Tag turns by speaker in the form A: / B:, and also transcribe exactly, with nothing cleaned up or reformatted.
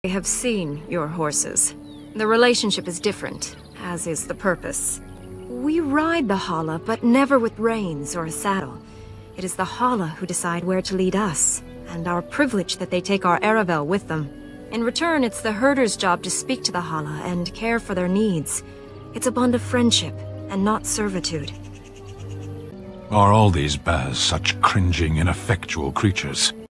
A: I have seen your horses. The relationship is different, as is the purpose. We ride the Hala, but never with reins or a saddle. It is the Hala who decide where to lead us, and our privilege that they take our Aravel with them. In return, it's the herder's job to speak to the Hala and care for their needs. It's a bond of friendship, and not servitude.
B: Are all these Baz such cringing, ineffectual creatures?